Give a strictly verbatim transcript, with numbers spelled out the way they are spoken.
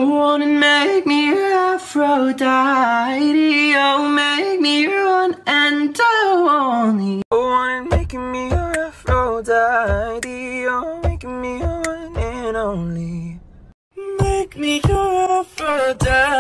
on and make me your Aphrodite. Oh, make me your one and only. Go on and making me your Aphrodite. Oh, making me your one and only. Make me your Aphrodite.